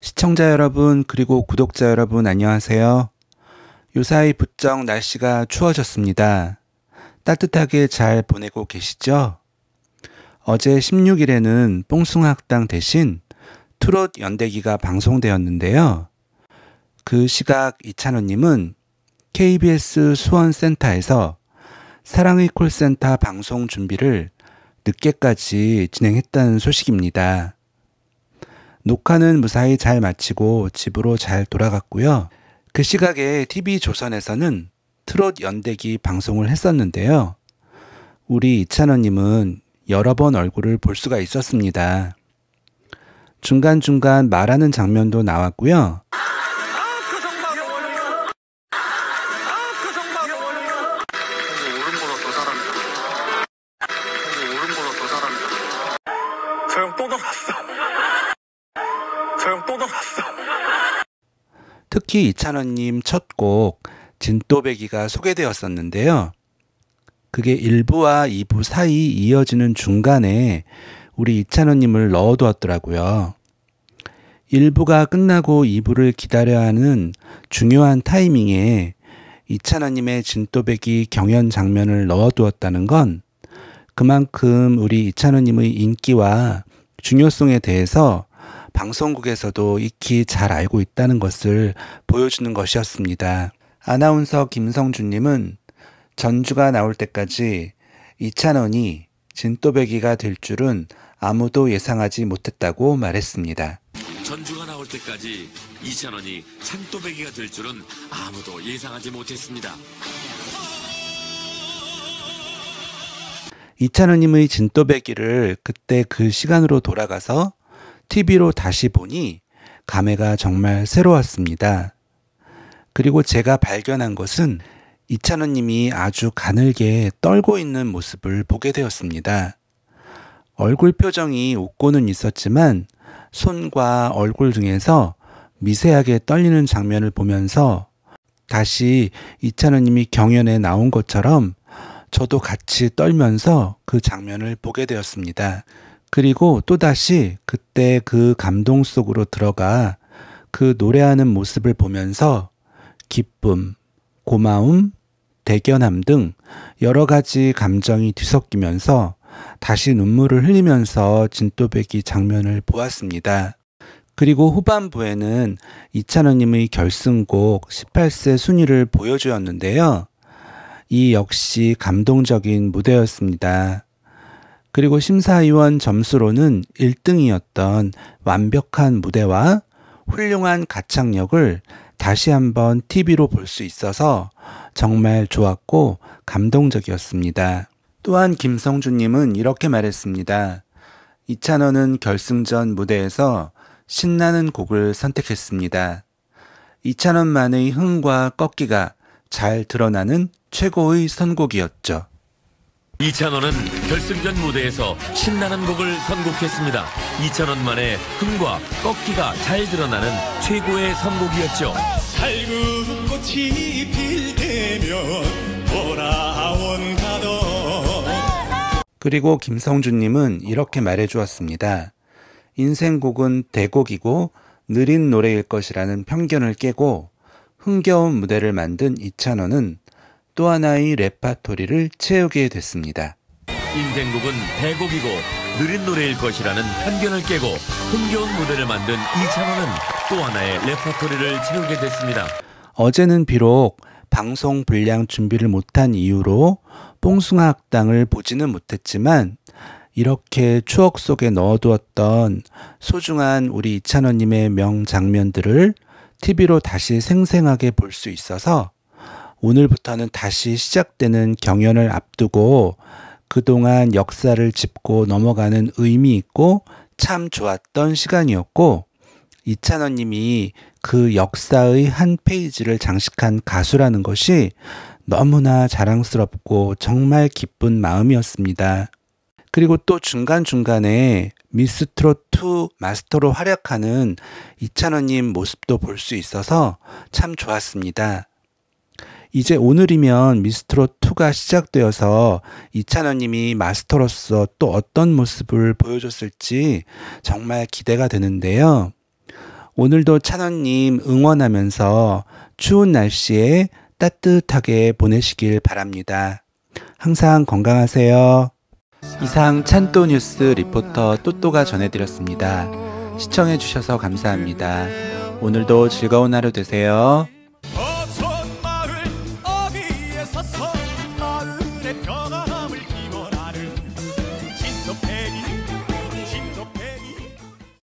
시청자 여러분, 그리고 구독자 여러분 안녕하세요. 요사이 부쩍 날씨가 추워졌습니다. 따뜻하게 잘 보내고 계시죠? 어제 16일에는 뽕숭아학당 대신 트롯 연대기가 방송되었는데요. 그 시각 이찬원님은 KBS 수원센터에서 사랑의 콜센터 방송 준비를 늦게까지 진행했다는 소식입니다. 녹화는 무사히 잘 마치고 집으로 잘 돌아갔고요. 그 시각에 TV조선에서는 트롯 연대기 방송을 했었는데요. 우리 이찬원님은 여러 번 얼굴을 볼 수가 있었습니다. 중간중간 말하는 장면도 나왔고요. 특히 이찬원님 첫 곡 진또배기가 소개되었었는데요. 그게 1부와 2부 사이 이어지는 중간에 우리 이찬원님을 넣어두었더라고요. 1부가 끝나고 2부를 기다려야 하는 중요한 타이밍에 이찬원님의 진또배기 경연 장면을 넣어두었다는 건 그만큼 우리 이찬원님의 인기와 중요성에 대해서 방송국에서도 익히 잘 알고 있다는 것을 보여주는 것이었습니다. 아나운서 김성준님은 전주가 나올 때까지 이찬원이 진또배기가 될 줄은 아무도 예상하지 못했다고 말했습니다. 전주가 나올 때까지 이찬원이 찬또배기가 될 줄은 아무도 예상하지 못했습니다. 이찬원님의 진또배기를 그때 그 시간으로 돌아가서 TV로 다시 보니 감회가 정말 새로웠습니다. 그리고 제가 발견한 것은 이찬원님이 아주 가늘게 떨고 있는 모습을 보게 되었습니다. 얼굴 표정이 웃고는 있었지만 손과 얼굴 등에서 미세하게 떨리는 장면을 보면서 다시 이찬원님이 경연에 나온 것처럼 저도 같이 떨면서 그 장면을 보게 되었습니다. 그리고 또다시 그때 그 감동 속으로 들어가 그 노래하는 모습을 보면서 기쁨, 고마움, 대견함 등 여러 가지 감정이 뒤섞이면서 다시 눈물을 흘리면서 진또배기 장면을 보았습니다. 그리고 후반부에는 이찬원님의 결승곡 18세 순위를 보여주었는데요. 이 역시 감동적인 무대였습니다. 그리고 심사위원 점수로는 1등이었던 완벽한 무대와 훌륭한 가창력을 다시 한번 TV로 볼 수 있어서 정말 좋았고 감동적이었습니다. 또한 김성준님은 이렇게 말했습니다. 이찬원은 결승전 무대에서 신나는 곡을 선택했습니다. 이찬원만의 흥과 꺾기가 잘 드러나는 최고의 선곡이었죠. 이찬원은 결승전 무대에서 신나는 곡을 선곡했습니다. 이찬원만의 흥과 꺾기가 잘 드러나는 최고의 선곡이었죠. 살구 꽃이 필 때면 돌아온다던. 그리고 김성준님은 이렇게 말해주었습니다. 인생곡은 대곡이고 느린 노래일 것이라는 편견을 깨고 흥겨운 무대를 만든 이찬원은 또 하나의 레파토리를 채우게 됐습니다. 인생곡은 대곡이고 느린 노래일 것이라는 편견을 깨고 흥겨운 무대를 만든 이찬원은 또 하나의 레파토리를 채우게 됐습니다. 어제는 비록 방송 분량 준비를 못한 이유로 뽕숭아학당을 보지는 못했지만 이렇게 추억 속에 넣어두었던 소중한 우리 이찬원님의 명장면들을 TV로 다시 생생하게 볼 수 있어서 오늘부터는 다시 시작되는 경연을 앞두고 그동안 역사를 짚고 넘어가는 의미 있고 참 좋았던 시간이었고 이찬원님이 그 역사의 한 페이지를 장식한 가수라는 것이 너무나 자랑스럽고 정말 기쁜 마음이었습니다. 그리고 또 중간중간에 미스트롯2 마스터로 활약하는 이찬원님 모습도 볼 수 있어서 참 좋았습니다. 이제 오늘이면 미스트롯2가 시작되어서 이찬원님이 마스터로서 또 어떤 모습을 보여줬을지 정말 기대가 되는데요. 오늘도 찬원님 응원하면서 추운 날씨에 따뜻하게 보내시길 바랍니다. 항상 건강하세요. 이상 찬또 뉴스 리포터 또또가 전해드렸습니다. 시청해주셔서 감사합니다. 오늘도 즐거운 하루 되세요.